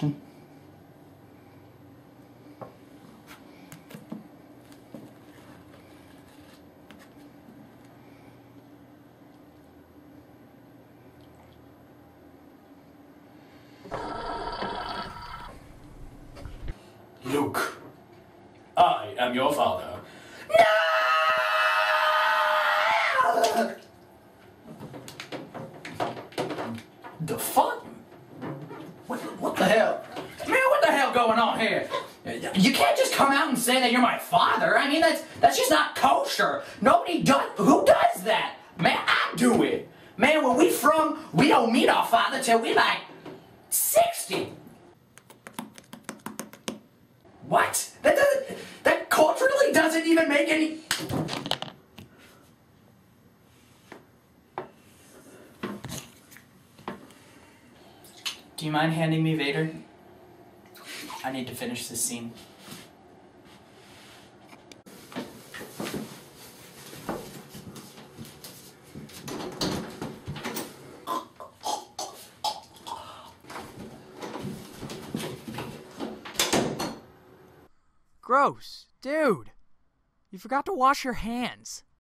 Luke, I am your father. No! The fuck? What the hell? Man, what the hell going on here? You can't just come out and say that you're my father. I mean, that's just not kosher. Nobody does. Who does that? Man, I do it. Man, where we from, we don't meet our father till we like 60. What? That culturally doesn't even make any... Do you mind handing me Vader? I need to finish this scene. Gross. Dude, you forgot to wash your hands.